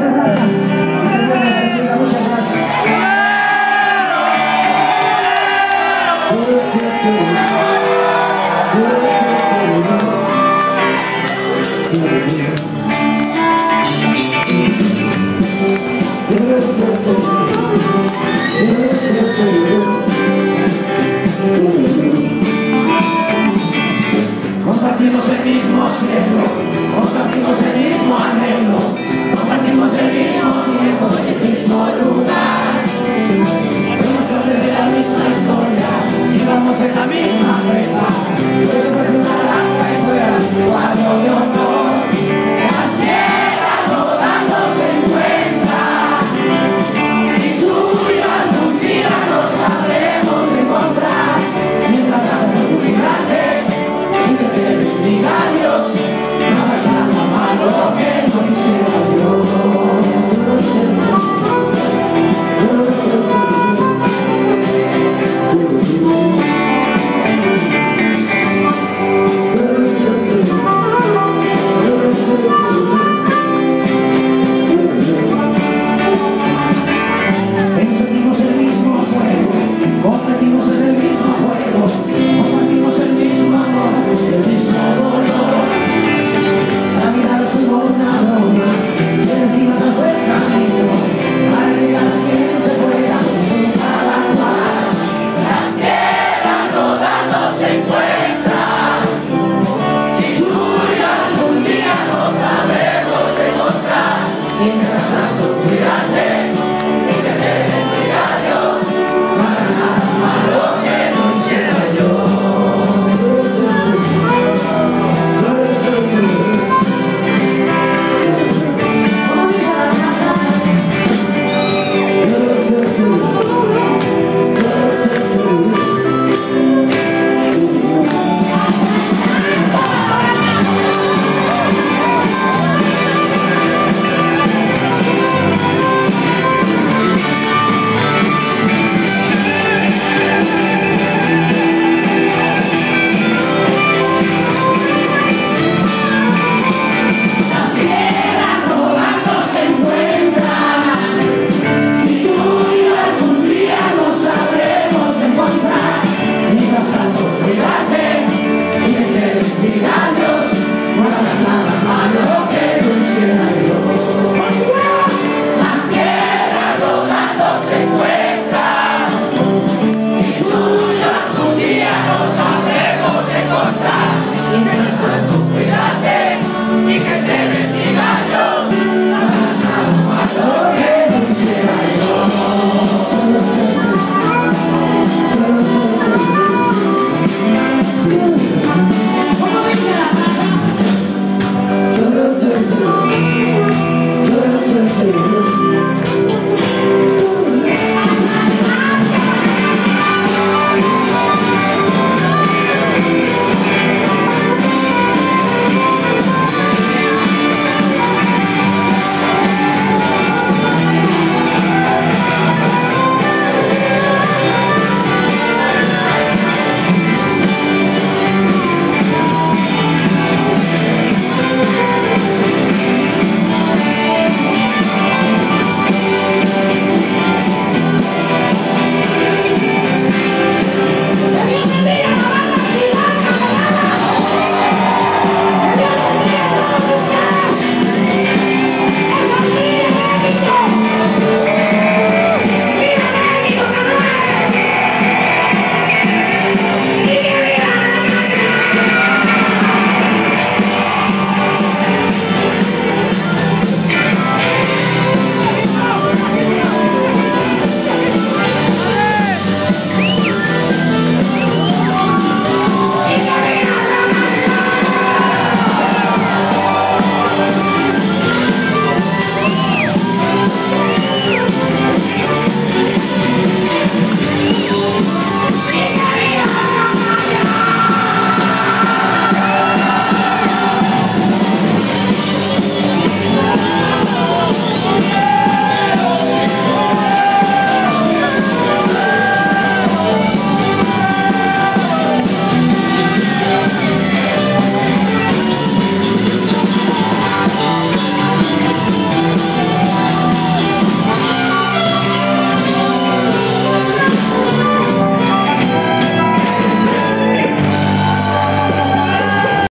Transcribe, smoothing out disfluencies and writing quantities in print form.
Compartimos el mismo cielo, compartimos el mismo anhelo, compartimos el mismo tiempo en el mismo lugar. Somos parte de la misma historia y vamos en la misma regla. Por eso fue una blanca y fuera un cuadro de honor. Las tierras rodando se encuentran y tú y yo algún día nos sabremos encontrar. Mientras tanto tu gigante diga adiós, no hagas nada malo que no hiciera yo. Encendimos el mismo fuego, competimos en el mismo juego, compartimos el mismo amor, el mismo dolor. La vida nos tuvo una broma, y el destino tras el camino, para que cada quien se fuera con su cada cual. La tierra rodando se encuentra, y tú y yo algún día nos sabremos demostrar. Mientras tanto, cuídate.